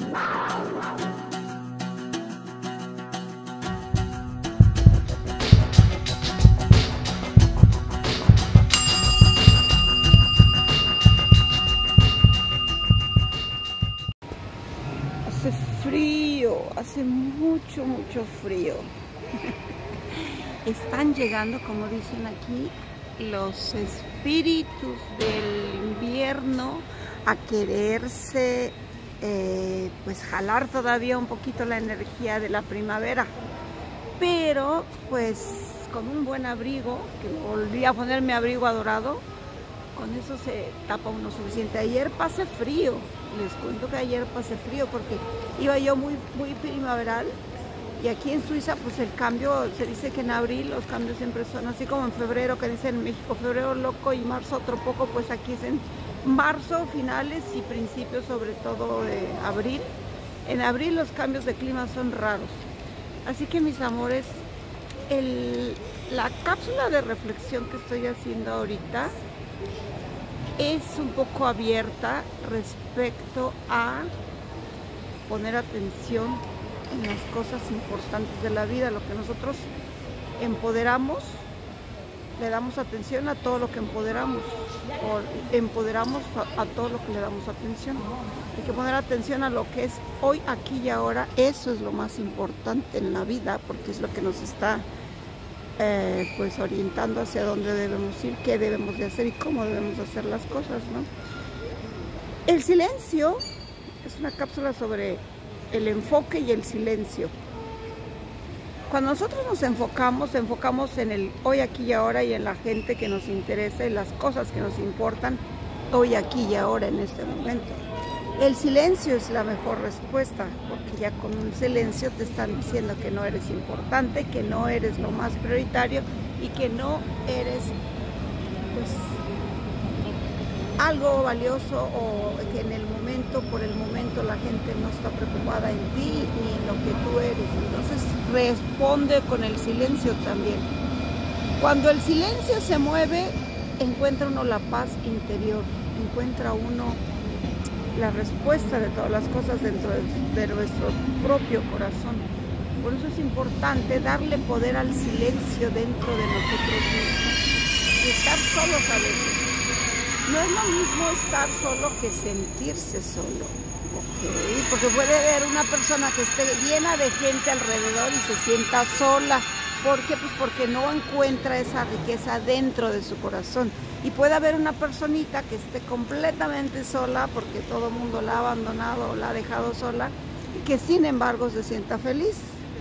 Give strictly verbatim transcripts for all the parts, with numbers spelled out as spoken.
Hace frío, hace mucho, mucho frío. Están llegando, como dicen aquí, los espíritus del invierno a quererse eh, pues jalar todavía un poquito la energía de la primavera. Pero pues con un buen abrigo, que volví a poner mi abrigo adorado, con eso se tapa uno suficiente. Ayer pasé frío, les cuento que ayer pasé frío porque iba yo muy, muy primaveral. Y aquí en Suiza, pues el cambio, se dice que en abril los cambios siempre son así como en febrero, que dicen en México febrero loco y marzo otro poco, pues aquí es en marzo, finales y principios sobre todo de abril. En abril los cambios de clima son raros. Así que mis amores, el, la cápsula de reflexión que estoy haciendo ahorita es un poco abierta respecto a poner atención en las cosas importantes de la vida, lo que nosotros empoderamos, le damos atención a todo lo que empoderamos, o empoderamos a, a todo lo que le damos atención. Hay que poner atención a lo que es hoy, aquí y ahora. Eso es lo más importante en la vida, porque es lo que nos está eh, pues orientando hacia dónde debemos ir, qué debemos de hacer y cómo debemos de hacer las cosas, ¿no? El silencio es una cápsula sobre el enfoque y el silencio. Cuando nosotros nos enfocamos, enfocamos en el hoy, aquí y ahora y en la gente que nos interesa y las cosas que nos importan hoy, aquí y ahora en este momento. El silencio es la mejor respuesta, porque ya con un silencio te están diciendo que no eres importante, que no eres lo más prioritario y que no eres pues algo valioso, o que en el momento, por el momento, la gente no está preocupada en ti ni en lo que tú eres. Entonces responde con el silencio también. Cuando el silencio se mueve, encuentra uno la paz interior, encuentra uno la respuesta de todas las cosas dentro de, de nuestro propio corazón. Por eso es importante darle poder al silencio dentro de nosotros mismos y estar solos a veces. No es lo mismo estar solo que sentirse solo, ¿ok? Porque puede haber una persona que esté llena de gente alrededor y se sienta sola. ¿Por qué? Pues porque no encuentra esa riqueza dentro de su corazón. Y puede haber una personita que esté completamente sola porque todo el mundo la ha abandonado o la ha dejado sola y que sin embargo se sienta feliz.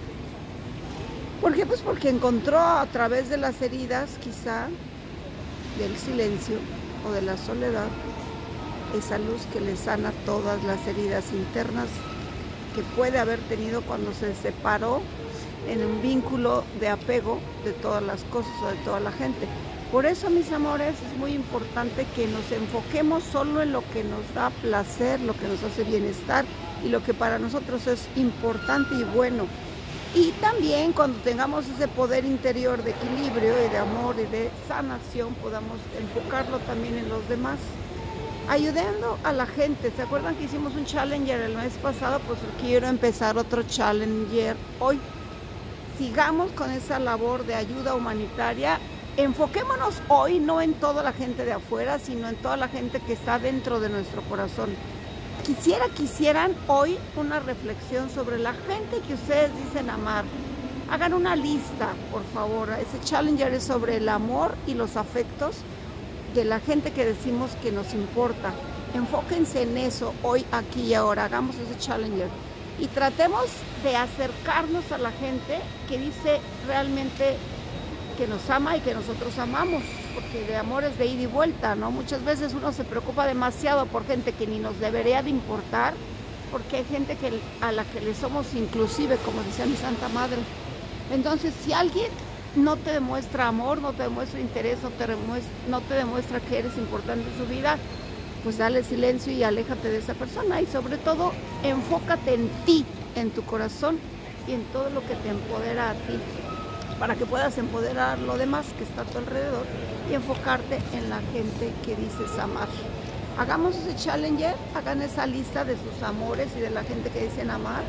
¿Por qué? Pues porque encontró a través de las heridas, quizá, del silencio o de la soledad, esa luz que le sana todas las heridas internas que puede haber tenido cuando se separó en un vínculo de apego de todas las cosas o de toda la gente. Por eso, mis amores, es muy importante que nos enfoquemos solo en lo que nos da placer, lo que nos hace bienestar y lo que para nosotros es importante y bueno. Y también cuando tengamos ese poder interior de equilibrio y de amor y de sanación, podamos enfocarlo también en los demás, ayudando a la gente. ¿Se acuerdan que hicimos un Challenger el mes pasado? Pues quiero empezar otro Challenger hoy. Sigamos con esa labor de ayuda humanitaria. Enfoquémonos hoy no en toda la gente de afuera, sino en toda la gente que está dentro de nuestro corazón. Quisiera, quisieran hoy una reflexión sobre la gente que ustedes dicen amar. Hagan una lista, por favor. Ese Challenger es sobre el amor y los afectos de la gente que decimos que nos importa. Enfóquense en eso hoy, aquí y ahora. Hagamos ese Challenger. Y tratemos de acercarnos a la gente que dice realmente que nos ama y que nosotros amamos, porque de amor es de ida y vuelta, ¿no? Muchas veces uno se preocupa demasiado por gente que ni nos debería de importar, porque hay gente que, a la que le somos inclusive, como decía mi Santa Madre. Entonces, si alguien no te demuestra amor, no te demuestra interés, no te demuestra, no te demuestra que eres importante en su vida, pues dale silencio y aléjate de esa persona. Y sobre todo, enfócate en ti, en tu corazón y en todo lo que te empodera a ti, para que puedas empoderar lo demás que está a tu alrededor y enfocarte en la gente que dices amar. hagamos ese challenger, hagan esa lista de sus amores y de la gente que dicen amar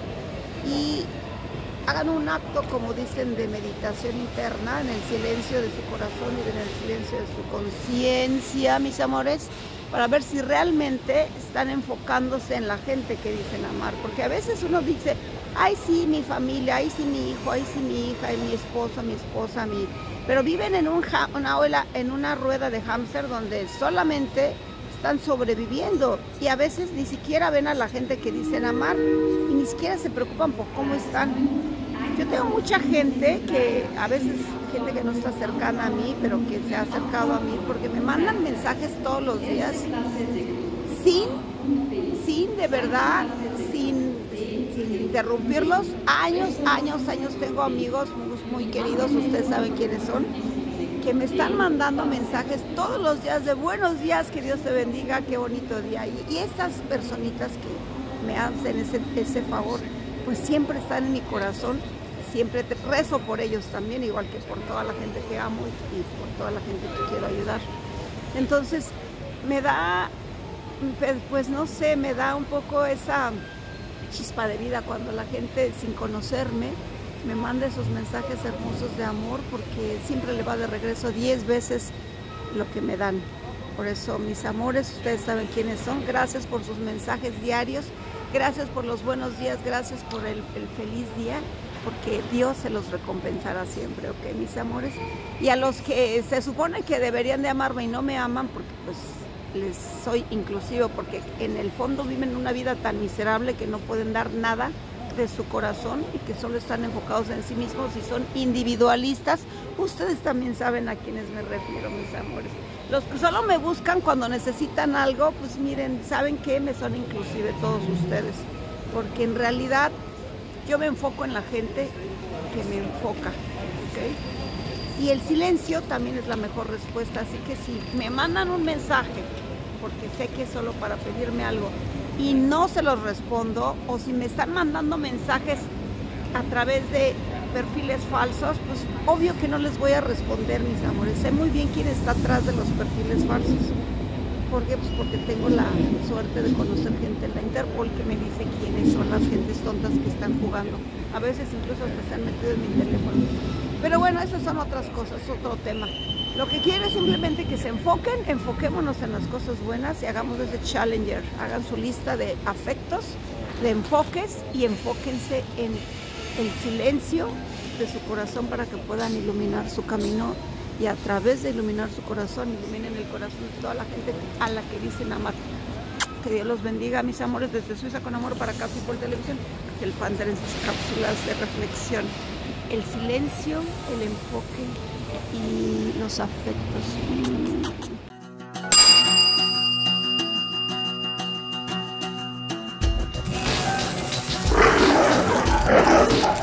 y hagan un acto, como dicen, de meditación interna en el silencio de su corazón y en el silencio de su conciencia, mis amores, para ver si realmente están enfocándose en la gente que dicen amar, porque a veces uno dice, ay sí, mi familia, ay sí, mi hijo, ay sí, mi hija, ay, mi esposo, mi esposa, mi... pero viven en un ja... una, ola, en una rueda de hámster donde solamente están sobreviviendo y a veces ni siquiera ven a la gente que dicen amar y ni siquiera se preocupan por cómo están. Yo tengo mucha gente que, a veces gente que no está cercana a mí, pero que se ha acercado a mí porque me mandan mensajes todos los días sin, sin de verdad, sin, sin interrumpirlos. Años, años, años tengo amigos muy, muy queridos, ustedes saben quiénes son, que me están mandando mensajes todos los días de buenos días, que Dios te bendiga, qué bonito día. Y, y estas personitas que me hacen ese, ese favor, pues siempre están en mi corazón, siempre te rezo por ellos también, igual que por toda la gente que amo y, y por toda la gente que quiero ayudar. Entonces me da, pues no sé, me da un poco esa chispa de vida cuando la gente sin conocerme me manda esos mensajes hermosos de amor, porque siempre le va de regreso diez veces lo que me dan. Por eso, mis amores, ustedes saben quiénes son. Gracias por sus mensajes diarios, gracias por los buenos días, gracias por el, el feliz día, porque Dios se los recompensará siempre, ¿ok, mis amores? Y a los que se supone que deberían de amarme y no me aman, porque pues les soy inclusivo, porque en el fondo viven una vida tan miserable que no pueden dar nada de su corazón y que solo están enfocados en sí mismos y son individualistas. Ustedes también saben a quiénes me refiero, mis amores. Los que solo me buscan cuando necesitan algo, pues miren, ¿saben qué? Me son inclusive todos ustedes, porque en realidad yo me enfoco en la gente que me enfoca, ¿ok? Y el silencio también es la mejor respuesta, así que si me mandan un mensaje, porque sé que es solo para pedirme algo, y no se los respondo, o si me están mandando mensajes a través de perfiles falsos, pues obvio que no les voy a responder, mis amores. Sé muy bien quién está atrás de los perfiles falsos. ¿Por qué? Pues porque tengo la suerte de conocer gente en la Interpol que me dice quiénes son las gentes tontas que están jugando. A veces incluso hasta se han metido en mi teléfono. Pero bueno, esas son otras cosas, otro tema. Lo que quiero es simplemente que se enfoquen, enfoquémonos en las cosas buenas y hagamos ese challenger. Hagan su lista de afectos, de enfoques y enfóquense en el silencio de su corazón para que puedan iluminar su camino y a través de iluminar su corazón, iluminen el corazón de toda la gente a la que dicen amar. Que Dios los bendiga, mis amores, desde Suiza con amor para Café por Televisión. El Panther en sus cápsulas de reflexión. El silencio, el enfoque y los afectos.